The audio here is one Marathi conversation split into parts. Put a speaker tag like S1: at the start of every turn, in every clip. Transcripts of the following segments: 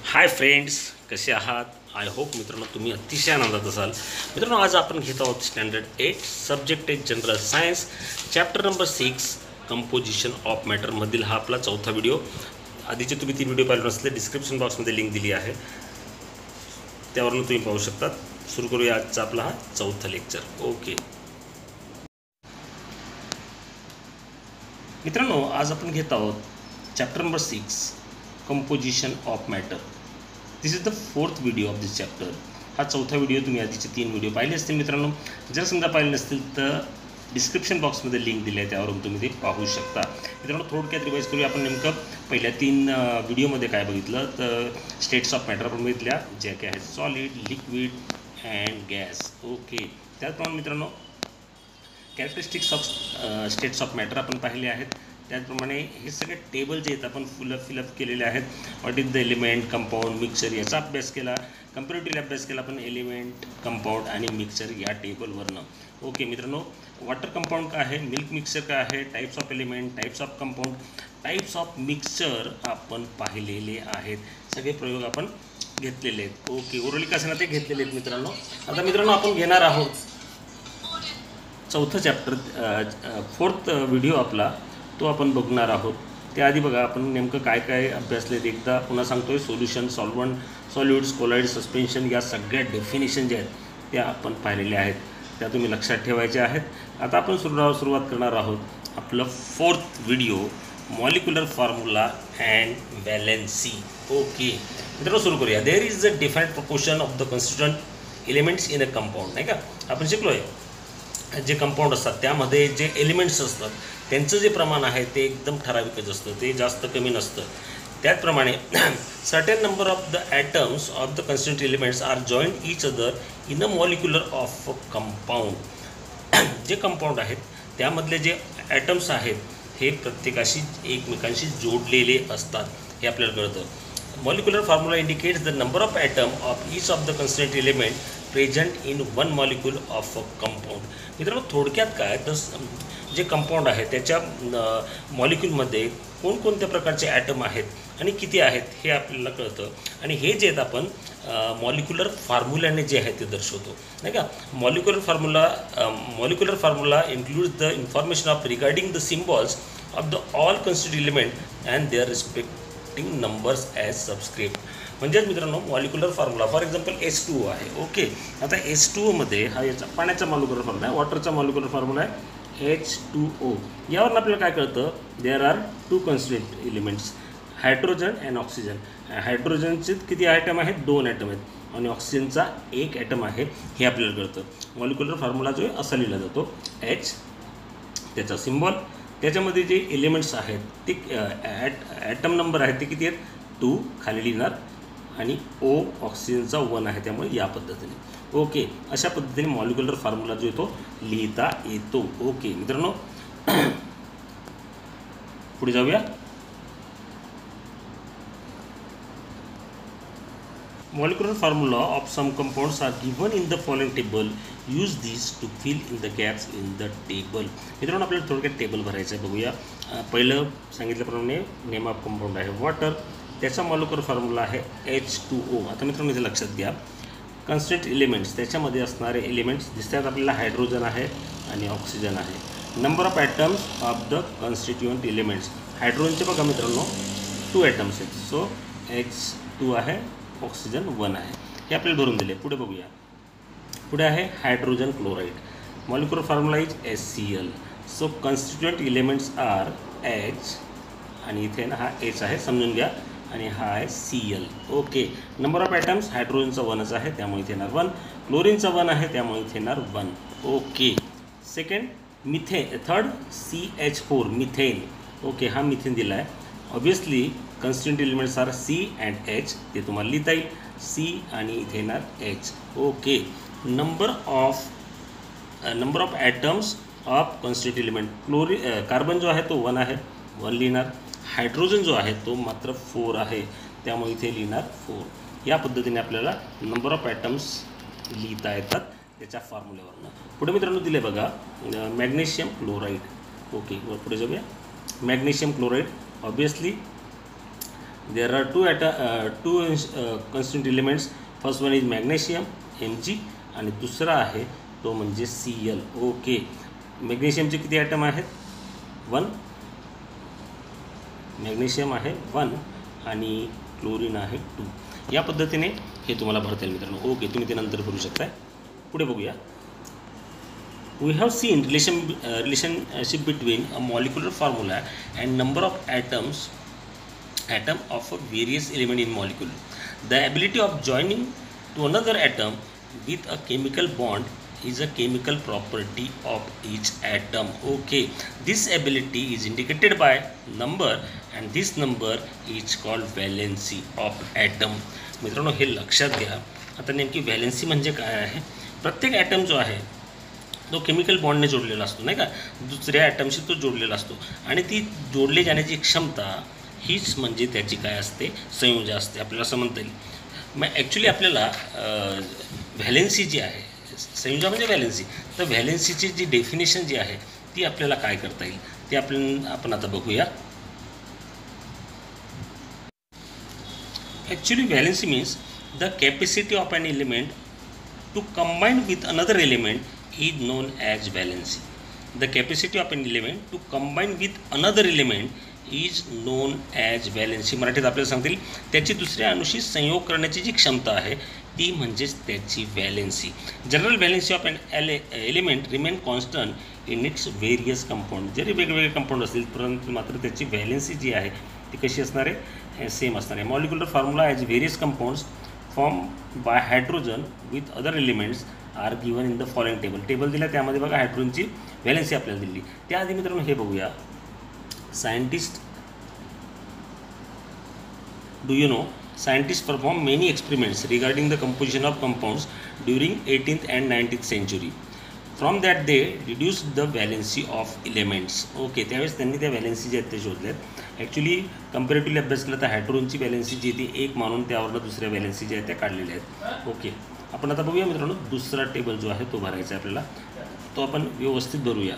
S1: हाय फ्रेंड्स, कसे आहात? आय होप मित्रांनो तुम्ही अतिशय आनंदात असाल. मित्रांनो आज आपण घेत आहोत स्टँडर्ड 8 सब्जेक्ट आहे general science, chapter number 6 composition of मॅटरमधील हा आपला चौथा व्हिडिओ. आधीचे तुम्ही 3 व्हिडिओ पाहिले नसले डिस्क्रिप्शन बॉक्समध्ये लिंक दिली आहे, त्यावरून तुम्ही पाहू शकता. सुरू करूया आजचा आपला हा चौथा लेक्चर. ओके मित्रांनो, आज आपण घेत आहोत chapter number 6 composition of matter. This is the fourth video of this chapter. हा चौथा व्हिडिओ. तुम्ही आधीचे 3 व्हिडिओ पाहिले असतील मित्रांनो. जर समजा पाहिले नसतील तर डिस्क्रिप्शन बॉक्समध्ये लिंक दिली आहे, त्यावरून तुम्ही ते पाहू शकता. मित्रांनो थोडक्यात रिवाईज करूया. आपण नेमकं पहिल्या 3 व्हिडिओमध्ये काय बघितलं तर स्टेट्स ऑफ मॅटर आपण बघितल्या, ज्या काय आहेत solid, liquid and gas. Okay, त्याचप्रमाणे मित्रांनो characteristics of states of matter आपण पाहिले आहेत. त्याचप्रमाणे हे सगळे टेबल जे आहेत आपण फिलअप केलेले आहेत. What is the element, compound, mixture याचा अभ्यास केला. कंपॅरेटिव्हली अभ्यास केला आपण एलिमेंट, कंपाऊंड आणि मिक्सचर या टेबलवरनं. ओके मित्रांनो, वॉटर कंपाऊंड काय आहे, मिल्क मिक्सचर काय आहे, types of element, types of compound, types of mixture आपण पाहिलेले आहेत. सगळे प्रयोग आपण घेतलेले आहेत. ओके, ओरली कसं ना ते घेतलेले आहेत मित्रांनो. आता मित्रांनो आपण घेणार आहोत चौथं चॅप्टर, फोर्थ व्हिडिओ आपला तो आपण बघणार आहोत. त्याआधी बघा आपण नेमकं काय काय अभ्यासलेत एकदा पुन्हा सांगतोय. Solution, solvent, solutes, colloid, suspension या सगळ्या डेफिनेशन ज्या आहेत त्या आपण पाहिलेल्या आहेत, त्या तुम्ही लक्षात ठेवायच्या आहेत. आता आपण सुरुवात करणार आहोत आपलं fourth video, molecular formula and valency. Okay मित्रांनो सुरू करूया. There is a defined proportion of the constituent elements in a compound. नाही का, आपण शिकलो आहे जे कंपाऊंड असतात त्यामध्ये जे एलिमेंट्स असतात त्यांचं जे प्रमाण आहे ते एकदम ठराविकच असतं, ते जास्त कमी नसतं. त्याचप्रमाणे certain number of the atoms of the constituent elements are joint each other in a molecular of compound. जे कंपाऊंड आहेत त्यामधले जे ॲटम्स आहेत हे प्रत्येकाशी एकमेकांशी जोडलेले असतात, हे आपल्याला कळतं. Molecular formula indicates the number of atom of each of the constituent element present in one molecule of a compound. मित्रांनो थोडक्यात काय तर जे कंपाऊंड आहे त्याच्या मॉलिक्यूलमध्ये कोणकोणत्या प्रकारचे ॲटम आहेत आणि किती आहेत हे आपल्याला कळतं. आणि हे जे आहेत आपण मॉलिक्युलर फॉर्म्युल्याने जे आहे ते दर्शवतो, नाही का. Molecular formula includes the information of regarding the symbols of the all constituent element and their respecting numbers as subscript. म्हणजेच मित्रांनो molecular formula for example H2O आहे. ओके, आता H2Oमध्ये हा याचा पाण्याचा मॉलिक्युलर फॉर्म्युला आहे, वॉटरचा मॉलिक्युलर फॉर्म्युला आहे H2O. यावरून आपल्याला काय कळतं, there are 2 constituent elements, hydrogen and oxygen. हायड्रोजनचे किती ॲटम आहेत, 2 ॲटम आहेत आणि ऑक्सिजनचा 1 ॲटम आहे, हे आपल्याला कळतं. मॉलिक्युलर फॉर्म्युला जो आहे असा लिहिला जातो H, त्याचा सिम्बॉल, त्याच्यामध्ये जे एलिमेंट्स आहेत ते ॲटम नंबर आहेत ते किती आहेत, 2 खाली लिहिणार आणि O ऑक्सिजनचा 1 आहे, त्यामुळे या पद्धतीने. ओके, अशा पद्धतीने मॉलिक्युलर फॉर्म्युला जो आहे तो लिहिता येतो. ओके मित्रांनो पुढे जाऊया. Molecular formula of some compounds are given in the following table. Use this to fill in the gaps in the table. मित्रांनो आपल्याला थोडक्यात टेबल भरायचं आहे, बघूया. पहिलं सांगितल्याप्रमाणे नेम ऑफ कंपाऊंड आहे वॉटर, त्याचा मॉलिक्युलर फॉर्म्युला आहे H2O. आता मित्रांनो इथे लक्षात घ्या, कन्स्टिट्युएंट एलिमेंट्स त्याच्यामध्ये असणारे एलिमेंट्स दिसतात आपल्याला, हायड्रोजन आहे आणि ऑक्सिजन आहे. Number of atoms of the constituent elements, हायड्रोजनचे बघा मित्रांनो 2 ॲटम्स आहेत, सो H2 आहे, ऑक्सिजन 1 आहे, हे आपल्याला भरून दिले. पुढे बघूया. पुढे आहे hydrogen chloride, molecular formula is HCl. So constituent elements are H आणि इथे ना हा H आहे समजून घ्या आणि हा आहे Cl. Okay, number of atoms हायड्रोजनचा 1च आहे त्यामुळे इथे येणार 1, क्लोरीनचा 1 आहे त्यामुळे इथे येणार 1. Okay, second third CH4 methane. Okay, हा मिथेन दिला आहे. Obviously constituent elements are C and H, ते तुम्हाला लिहिता येईल C आणि इथे येणार H. Okay, number of atoms of constituent element, carbon जो आहे तो 1 आहे, 1 लिहिणार. हायड्रोजन जो आहे तो मात्र 4 आहे त्यामुळे इथे लिहिणार 4. या पद्धतीने आपल्याला नंबर ऑफ ॲटम्स लिहिता येतात त्याच्या फॉर्म्युल्यावरनं. पुढे मित्रांनो दिले बघा मॅग्नेशियम क्लोराईड. ओके, वर पुढे जाऊया. Magnesium chloride obviously There are two constituent elements. First one is magnesium Mg आणि दुसरा आहे तो म्हणजे Cl. ओके, मॅग्नेशियमचे किती ॲटम आहेत? 1. मॅग्नेशियम आहे 1 आणि क्लोरीन आहे 2. या पद्धतीने हे तुम्हाला भरता येईल मित्रांनो. ओके, तुम्ही ते नंतर करू शकताय. पुढे बघूया. We have seen relationship between a molecular formula and number of atom of a various element in molecule. The ability of joining to another atom with a chemical bond is a chemical property of each atom. Okay, this ability is indicated by number and this number is called valency of atom. मित्रांनो हे लक्षात घ्या. आता नेमकी व्हॅलेन्सी म्हणजे काय आहे? प्रत्येक ॲटम जो आहे तो केमिकल बॉन्डने जोडलेला असतो नाही का, दुसऱ्या ॲटमशी तो जोडलेला असतो आणि ती जोडले जाण्याची क्षमता हीच म्हणजे त्याची काय असते? संयोजन असते. आपल्याला असं म्हणता येईल. मग ॲक्च्युली आपल्याला व्हॅलेन्सी जी आहे, संयोजन म्हणजे व्हॅलेन्सी, तर व्हॅलेन्सीची जी डेफिनेशन जी आहे ती आपल्याला काय करता येईल ते आपण आता बघूया. Actually valency means the capacity of an element to combine with another element is known as valency. The capacity of an element to combine with another element is known as valency. मराठीत आपल्याला सांगतील त्याची दुसऱ्या अणूशी संयोग करण्याची जी क्षमता आहे ती म्हणजेच त्याची valency. General valency of an element remain constant in its various compound. जरी वेगवेगळे कंपाऊंड असतील परंतु मात्र त्याची व्हॅलेन्सी जी आहे ती कशी असणार आहे? सेम असणार आहे. Molecular formula as various compounds form by hydrogen with other elements are given in the following table दिला. त्यामध्ये बघा हायड्रोजनची व्हॅलेन्सी आपल्याला दिली. त्याआधी मित्रांनो हे बघूया. Scientist perform many experiments regarding the composition of compounds during 18th and 19th century. From that they reduce the valency of elements. Okay, त्यावेळेस त्यांनी त्या व्हॅलेन्सी जे आहेत ते शोधल्यात. ॲक्च्युली कम्पॅरेटिव्हली अभ्यास केला तर हायड्रोजनची व्हॅलेन्सी जी ती 1 मानून त्यावरनं दुसऱ्या व्हॅलेन्सी ज्या आहेत त्या काढलेल्या आहेत. ओके, आपण आता बघूया मित्रांनो दुसरा टेबल जो आहे तो भरायचा आहे आपल्याला. तो आपण व्यवस्थित भरूया.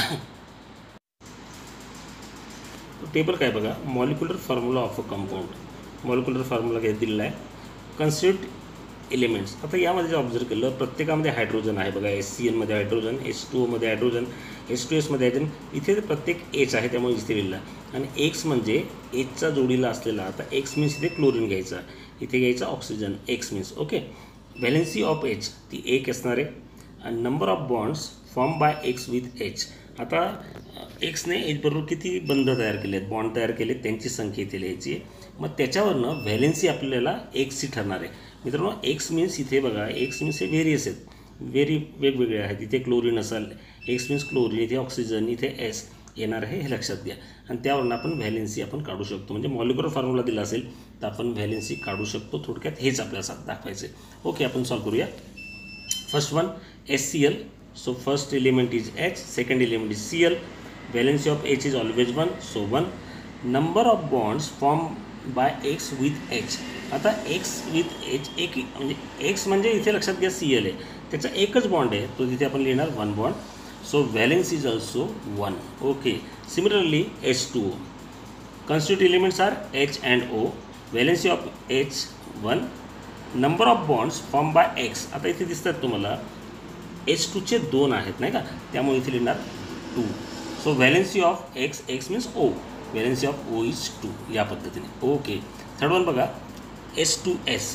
S1: तो टेबल काय बघा, molecular formula of a compound. Molecular formula काय दिलेला आहे? Constitute elements. आता यामध्ये जे ऑब्झर्व केलं प्रत्येकामध्ये हायड्रोजन आहे बघा. HCl मध्ये हायड्रोजन, H2O मध्ये हायड्रोजन, H2S मध्ये हायड्रोजन. इथे प्रत्येक H आहे त्यामुळे इथे लिहिलं. आणि X म्हणजे Hचा जोडीला असलेला. आता X मीन्स इथे क्लोरीन घ्यायचा, इथे घ्यायचा oxygen. X means okay. Valency of H ती 1 असणार आहे. आणि number of bonds form by X with H. आता Xने H बरोबर किती बंध तयार केले आहेत, बॉन्ड तयार केले, त्यांची संख्या इथे लिहायची आहे. मग त्याच्यावरनं व्हॅलेन्सी आपल्याला Xची ठरणार आहे. मित्रांनो X मीन्स इथे बघा, X मीन्स हे व्हेरियस आहेत, वेगवेगळे आहेत. इथे क्लोरीन असाल, X मीन्स क्लोरीन, इथे ऑक्सिजन, इथे S येणार आहे, हे लक्षात घ्या. आणि त्यावरून आपण व्हॅलेन्सी आपण काढू शकतो. म्हणजे मॉलिक्युलर फॉर्म्युला दिला असेल तर आपण व्हॅलेन्सी काढू शकतो. थोडक्यात हेच आपल्याला दाखवायचं आहे. ओके, आपण सॉल्व करूया. First one HCl. So first element is H, second element is Cl. Valency of H is always 1, so 1. Number of bonds form by X with H. आता X विथ H एक म्हणजे X म्हणजे इथे लक्षात घ्या Cl आहे, त्याचा एकच बॉन्ड आहे, तो तिथे आपण लिहिणार 1 bond. So valency is also 1. Okay. Similarly H2O. Constituent elements are H and O. Valency of H 1. Number of bonds formed by X. आता इथे दिसतात तुम्हाला H2चे 2 आहेत नाही का, त्यामुळे इथे लिहिणार 2. So valency of X means O. Valency of O is 2. या पद्धतीने. ओके. थर्ड वन बघा, H2S.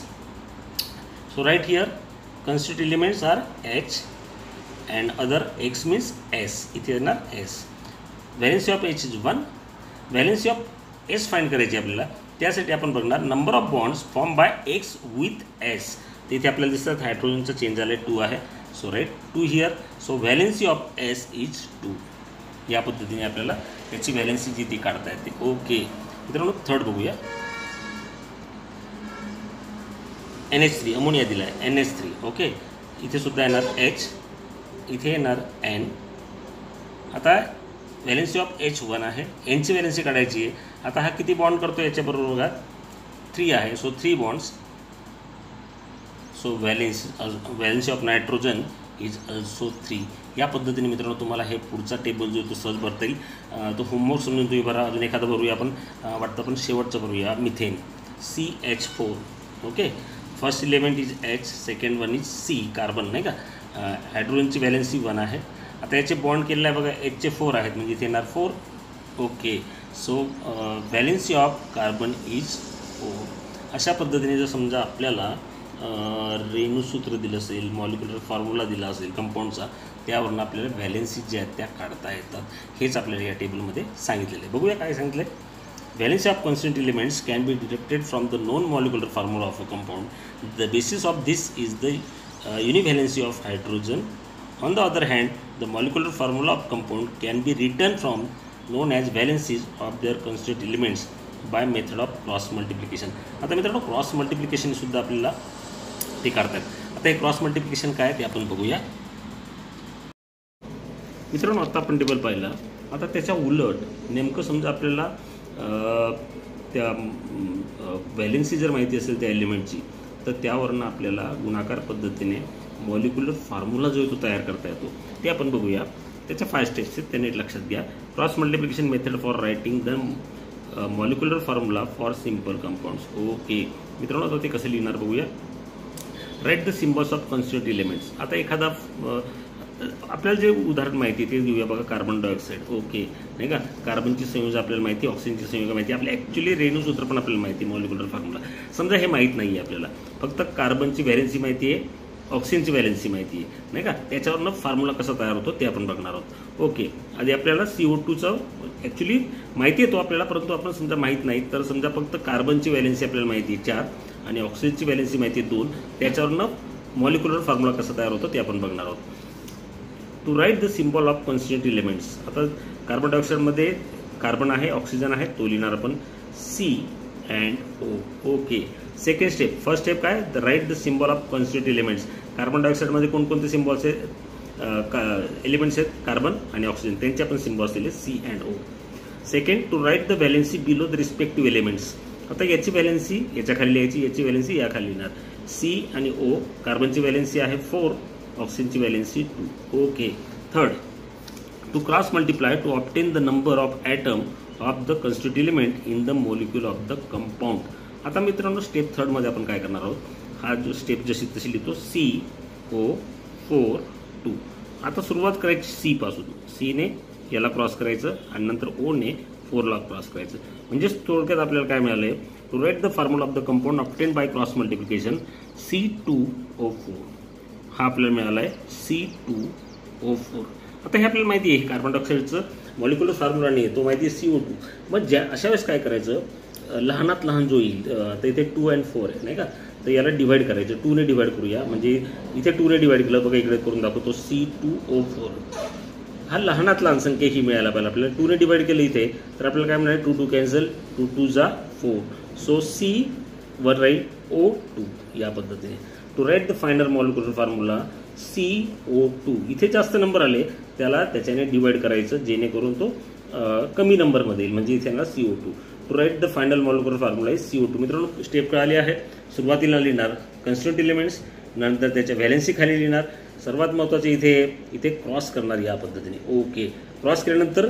S1: So right here constitute elements are H and other X means S. इथे येणार S. Valency of H is 1. Valency of S find करायची आपल्याला. त्यासाठी आपण बघणार number of bonds form by X with S. तिथे आपल्याला दिसतात हायड्रोजनचं चेंज झालं आहे, 2 आहे. So right 2 here. So valency of S is 2. या पद्धतीने आपल्याला त्याची व्हॅलेन्सी जी ती काढता येते. ओके मित्रांनो, थर्ड बघूया. NH3 अमोनिया दिला आहे, NH3. ओके, इथे सुद्धा येणार H, इथे येणार N. आता व्हॅलेन्सी ऑफ H1 आहे, Nची व्हॅलेन्सी काढायची आहे. आता हा किती बॉन्ड करतो याच्याबरोबर बघा, 3 आहे. So 3 bonds. So valency of nitrogen is also 3. या पद्धतीने मित्रांनो तुम्हाला हे पुढचा टेबल जो तो सहज भरता येईल। तो होमवर्क समजून तुम्ही भरा। अजून एखादा भरूया आपण, वाटतं आपण शेवटचं भरूया, methane CH4। Okay, first element is H, second one is C, carbon नाही का। हायड्रोजनची व्हॅलेन्सी 1 आहे। आता याचे बॉन्ड केलेलं आहे बघा, H चे 4 आहेत म्हणजे इथे येणार 4। Okay, so valency of carbon is 4। अशा पद्धतीने जर समजा आपल्याला रेणुसूत्र दिलं असेल, मॉलिक्युलर फॉर्म्युला दिला असेल कंपाऊंडचा, त्यावरून आपल्याला व्हॅलेन्सी ज्या आहेत त्या काढता येतात। हेच आपल्याला या टेबलमध्ये सांगितलेलं आहे। बघूया काय सांगितलं आहे। Valency of constant elements can be detected from the known molecular formula of a compound. The basis of this is the univalency of hydrogen. On the other hand, the molecular formula of compound can be written from known as valencies of their constituent elements by method of cross multiplication. आता मित्रांनो क्रॉस मल्टिप्लिकेशन सुद्धा आपल्याला ते करतात। आता हे क्रॉस मल्टिप्लिकेशन काय ते आपण बघूया। मित्रांनो आता आपण टेबल पाहिला, आता त्याच्या उलट नेमकं समजा आपल्याला त्या व्हॅलेन्सी जर माहिती असेल त्या एलिमेंटची, तर त्यावरून आपल्याला गुणाकार पद्धतीने मॉलिक्युलर फॉर्म्युला जो आहे तो तयार करता येतो। ते आपण बघूया। त्याच्या 5 स्टेप्स आहेत, त्यांनी लक्षात घ्या। Cross multiplication method for writing the molecular formula for simple compounds. Okay मित्रांनो, आता ते कसं लिहिणार बघूया। Write the symbols of constituent elements. आता एखादा आपल्याला जे उदाहरण माहिती आहे ते घेऊया बघा, कार्बन डायऑक्साईड। ओके नाही का, कार्बनची संयुग आपल्याला माहिती, ऑक्सिजनची संयुग माहिती, आपल्या ॲक्च्युली रेणुसूत्र पण आपल्याला माहिती, मॉलिक्युलर फॉर्म्युला। समजा हे माहीत नाही आहे आपल्याला, फक्त कार्बनची व्हॅलेन्सी माहिती आहे, ऑक्सिजनची व्हॅलेन्सी माहिती आहे नाही का, त्याच्यावरनं फॉर्म्युला कसा तयार होतो ते आपण बघणार आहोत। ओके, आधी आपल्याला CO2चं ॲक्च्युली माहिती आहे तो आपल्याला, परंतु आपण समजा माहीत नाही तर समजा फक्त कार्बनची व्हॅलेन्सी आपल्याला माहिती आहे 4 आणि ऑक्सिजनची व्हॅलेन्सी माहिती आहे 2, त्याच्यावरनं मॉलिक्युलर फॉर्म्युला कसा तयार होतो ते आपण बघणार आहोत। To write the symbol of constituent elements. आता कार्बन डायऑक्साईडमध्ये कार्बन आहे, ऑक्सिजन आहे, तो लिहिणार आपण C and O। Okay, second step, first step काय, the write the symbol of constituent elements. Carbon डायऑक्साईडमध्ये कोणकोणते सिम्बॉल्स आहेत, एलिमेंट्स आहेत कार्बन आणि ऑक्सिजन, त्यांचे आपण सिम्बॉल्स दिले C and O। Second, to write the valency below the respective elements. आता याची व्हॅलेन्सी याच्या खाली लिहायची, याची व्हॅलेन्सी या खाली लिहिणार। C आणि O, कार्बनची व्हॅलेन्सी आहे 4, ऑक्सिजनची valency 2। Okay, third, to cross multiply to obtain the number of atom of the constituent element in the molecule of the compound. आता मित्रांनो स्टेप थर्डमध्ये आपण काय करणार आहोत, हा जो स्टेप जशी तशी लिहितो CO4 2। आता सुरुवात करायची C पासून, C ने याला क्रॉस करायचं आणि नंतर O ने 4 ला क्रॉस करायचं। म्हणजे थोडक्यात आपल्याला काय मिळालं आहे, to write the formula of the compound obtain by cross multiplication C2O4, हा आपल्याला मिळाला आहे C2O4। आता हे आपल्याला माहिती आहे कार्बन डायऑक्साईडचं मॉलिक्युलर फॉर्म्युला नाही, तो माहिती आहे CO2। मग अशा वेळेस काय करायचं, लहानात लहान जो येईल, तर इथे 2 and 4 आहे नाही का, तर याला डिवाइड करायचं, 2 ने डिवाइड करूया, म्हणजे इथे 2 ने डिवाइड केलं बघा, इकडे करून दाखवतो C2O4। हा लहानात लहान संख्या ही मिळायला पाहिजे आपल्याला। 2 ने डिवाइड केलं इथे तर आपल्याला काय मिळालं, 2 2 कॅन्सल, 2 2 जा 4, सो C वर राहील O2 या पद्धतीने। To write the final molecular formula CO2, इथे जास्त नंबर आले त्याला त्याच्याने डिवाइड करायचं जेणेकरून तो कमी नंबरमध्ये येईल, म्हणजे इथे ना CO2। To write the final molecular formula is CO2। मित्रांनो स्टेप कळाली आहे, सुरुवातीला लिहिणार कॉन्स्टिट्यूएंट एलिमेंट्स, नंतर त्याच्या व्हॅलेन्सी खाली लिहिणार, सर्वात महत्त्वाचे इथे क्रॉस करणार या पद्धतीने। ओके, क्रॉस केल्यानंतर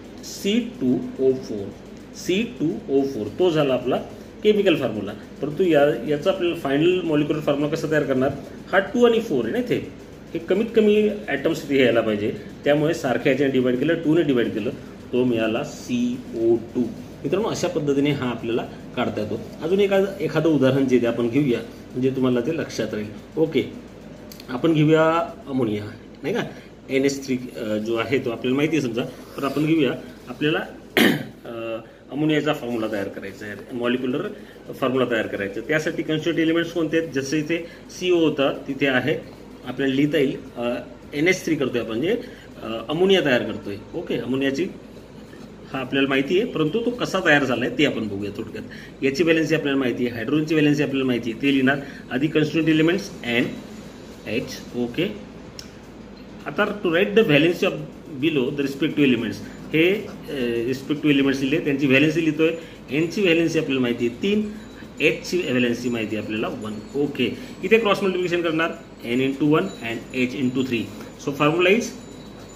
S1: C2O4 तो झाला आपला केमिकल फॉर्म्युला। परंतु याचा आपल्याला फायनल मॉलिक्युलर फॉर्म्युला कसा तयार करणार, हा 2 आणि 4 आहे ना, इथे हे कमीत कमी ॲटम्स इथे यायला पाहिजे, त्यामुळे सारख्या याच्याने डिवाइड केलं, 2 ने डिवाइड केलं, तो मिळाला CO2। मित्रांनो अशा पद्धतीने हा आपल्याला काढता येतो। अजून एखादं उदाहरण जे ते आपण घेऊया, म्हणजे तुम्हाला ते लक्षात राहील। ओके, आपण घेऊया अमोनिया नाही का, NH3 जो आहे तो आपल्याला माहिती आहे समजा, तर आपण घेऊया, आपल्याला अमोनियाचा फॉर्म्युला तयार करायचा आहे, मॉलिक्युलर फॉर्म्युला तयार करायचा। त्यासाठी कॉन्स्टिट्यूएंट एलिमेंट्स कोणते आहेत, जसं इथे CO होता तिथे आहे, आपल्याला लिहिता येईल NH3 करतोय आपण, म्हणजे अमोनिया तयार करतोय। ओके, अमोनियाची हा आपल्याला माहिती आहे, परंतु तो कसा तयार झाला आहे ते आपण बघूया थोडक्यात। याची व्हॅलेन्सी आपल्याला माहिती आहे, हायड्रोजनची व्हॅलेन्सी आपल्याला माहिती आहे, ते लिहिणार आधी कॉन्स्टिट्यूएंट एलिमेंट्स NH। ओके, आता to write the valency of below the respective elements, हे रिस्पेक्टिव्ह एलिमेंट्स लिहिले, त्यांची व्हॅलेन्सी लिहितोय। Nची व्हॅलेन्सी आपल्याला माहिती आहे 3, Hची व्हॅलेन्सी माहिती आहे आपल्याला 1। ओके, इथे क्रॉस मल्टिप्लिकेशन करणार N into 1 and H into 3, so formula is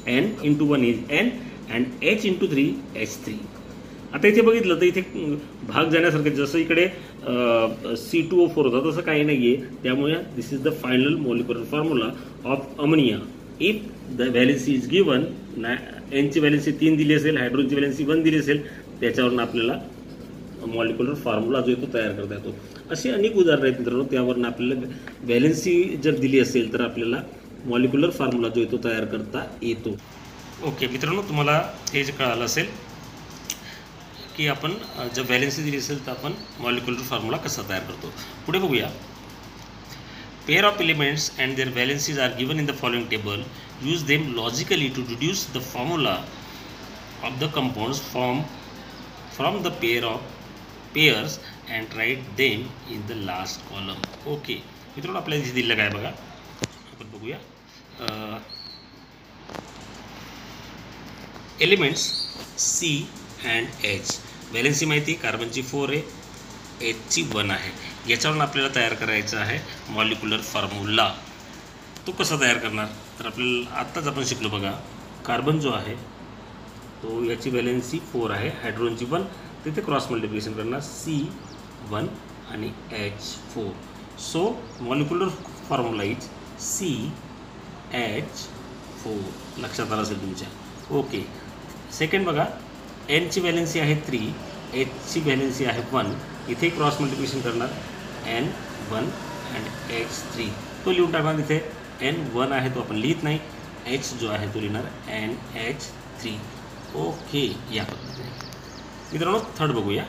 S1: N into 1 is N and H into 3 H3. आता इथे बघितलं तर इथे भाग जाण्यासारखं, जसं इकडे C2O4 होता तसं काही नाही आहे. त्यामुळे this is the final molecular formula of ammonia. If the valency is given, Nची व्हॅलेन्सी 3 दिली असेल, हायड्रोजनची व्हॅलेन्सी 1 दिली असेल, त्याच्यावरून आपल्याला मॉलिक्युलर फॉर्म्युला जो आहे तो तयार करता येतो. अशी अनेक उदाहरणं आहेत मित्रांनो. त्यावरून आपल्याला व्हॅलेन्सी जर दिली असेल तर आपल्याला मॉलिक्युलर फॉर्म्युला जो आहे तो तयार करता येतो. ओके मित्रांनो, तुम्हाला हे जे कळालं असेल की आपण जर व्हॅलेन्सी दिली असेल तर आपण मॉलिक्युलर फॉर्म्युला कसा तयार करतो. पुढे बघूया. Pair of elements and their valencies are given in the following table. Use them logically to deduce the formula of the compounds from the pairs and write them in the last column. Okay मित्रांनो, आपल्याला इथे दिलं काय बघा, आपण बघूया. Elements C and H. Valency माहिती, कार्बनची 4 आहे, Hची 1 आहे. याच्यावरून आपल्याला तयार करायचं आहे मॉलिक्युलर फॉर्म्युला. तो कसा तयार करणार तर आपल्याला आत्ताच आपण शिकलो बघा. कार्बन जो आहे तो याची व्हॅलेन्सी 4 आहे, हायड्रोजनची 1, तिथे क्रॉस मल्टिप्लिकेशन करणार C1 आणि H4. So molecular formula is CH4. लक्षात आलं असेल तुमच्या. ओके. सेकंड बघा, Nची व्हॅलेन्सी आहे 3, Hची व्हॅलेन्सी आहे 1, इथे क्रॉस मल्टिप्लिकेशन करणार N1 अँड H3. तो लिहून टाकणार. इथे N1 आहे तो आपण लिहित नाही, H जो आहे तो लिहिणार NH3. ओके, या पद्धतीने मित्रांनो. थर्ड बघूया.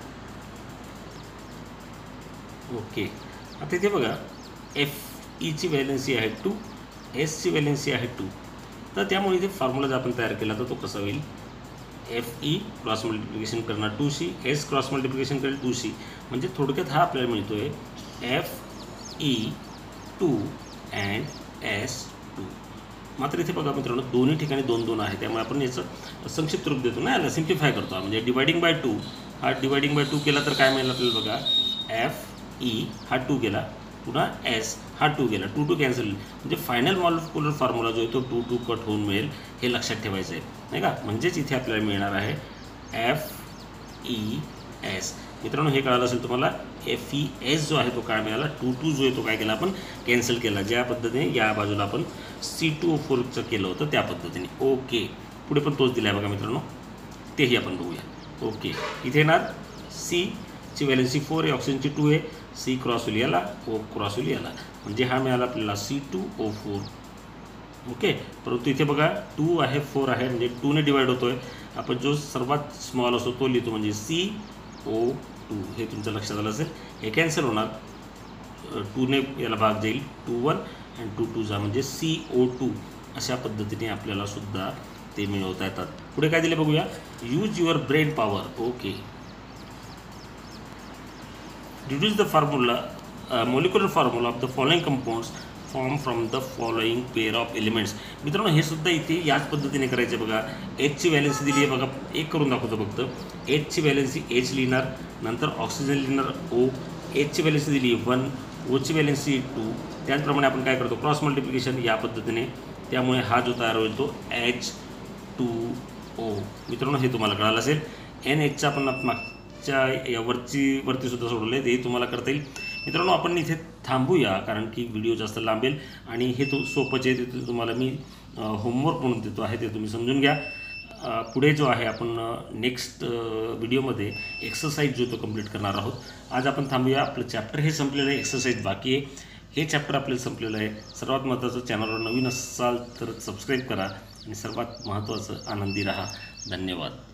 S1: ओके, आता इथे बघा, Feची व्हॅलेन्सी आहे 2, Sची व्हॅलेन्सी आहे 2. तर त्यामुळे इथे फॉर्म्युला जर आपण तयार केला तर तो कसा होईल. Fe क्रॉस मल्टिप्लिकेशन करणार 2C, S क्रॉस मल्टिप्लिकेशन करेल 2C. म्हणजे थोडक्यात हा आपल्याला मिळतो आहे Fe2 अँड S2. मात्र इथे बघा मित्रांनो, दोन्ही ठिकाणी 2-2 आहे, त्यामुळे आपण याचं संक्षिप्त रूप देतो ना, याला सिम्प्लिफाय करतो. म्हणजे डिवायडिंग बाय 2, हा डिवायडिंग बाय 2 केला तर काय मिळेल आपल्याला बघा. Fe हा 2 गेला, पुन्हा S हा 2 गेला, 2 कॅन्सल. म्हणजे फायनल मॉलिक्युलर फॉर्म्युला जो आहे तो 2 कट होऊन मिळेल. हे लक्षात ठेवायचं आहे नाही का. म्हणजेच इथे आपल्याला मिळणार आहे FeS. मित्रांनो, हे कळालं असेल तुम्हाला. FeS जो आहे तो काय मिळाला, 2 जो आहे तो काय केला आपण कॅन्सल केला. ज्या पद्धतीने या बाजूला आपण C2O4चं केलं होतं त्या पद्धतीने. ओके, पुढे पण तोच दिला आहे बघा मित्रांनो, तेही आपण बघूया. ओके, इथे येणार Cची व्हॅलेन्सी 4 आहे, ऑक्सिजनची 2 आहे, C क्रॉस होईल याला, O क्रॉस होईल याला, म्हणजे हा मिळाला आपल्याला C2O4. ओके, परंतु इथे बघा 2 आहे, 4 आहे, म्हणजे 2ने डिवाइड होतो आहे. आपण जो सर्वात स्मॉल असतो तो लिहितो, म्हणजे CO2. हे तुमचं लक्षात आलं असेल. हे कॅन्सल होणार, 2ने याला भाग जाईल, 2-1 अँड 2-2 जा, म्हणजे CO2. अशा पद्धतीने आपल्याला सुद्धा ते मिळवता येतात. पुढे काय दिले बघूया. Use your brain power. Okay, deduce the formula, molecular formula of the following compounds formed from the following pair of elements. मित्रांनो, हे सुद्धा इथे याच पद्धतीने करायचे बघा. Hची व्हॅलेन्सी दिली आहे बघा, एक करून दाखवतो फक्त. Hची व्हॅलेन्सी H लिहिणार, नंतर ऑक्सिजन लिहिणार O. Hची व्हॅलेन्सी दिली आहे 1, Oची व्हॅलेन्सी 2. त्याचप्रमाणे आपण काय करतो, क्रॉस मल्टिप्लिकेशन या पद्धतीने. त्यामुळे हा जो तयार होईल तो H2O. मित्रांनो, हे तुम्हाला कळालं असेल. NHचा आपण या वरती सुद्धा सोडवलं आहे, ते तुम्हाला करता येईल. मित्रांनो, आपण इथे थांबूया, कारण की व्हिडिओ जास्त लांबेल आणि हे तो सोपंच आहे. ते तुम्हाला मी होमवर्क म्हणून देतो आहे, ते तुम्ही समजून घ्या. पुढे जो आहे आपण नेक्स्ट व्हिडिओमध्ये एक्सरसाइज जो तो कंप्लीट करणार आहोत. आज आपण थांबूया. आपलं चॅप्टर हे संपलेलं आहे, एक्सरसाइज बाकी आहे. हे चॅप्टर आपल्याला संपलेलं आहे. सर्वात महत्त्वाचं, चॅनलवर नवीन असाल तर सबस्क्राईब करा आणि सर्वात महत्त्वाचं, आनंदी राहा. धन्यवाद.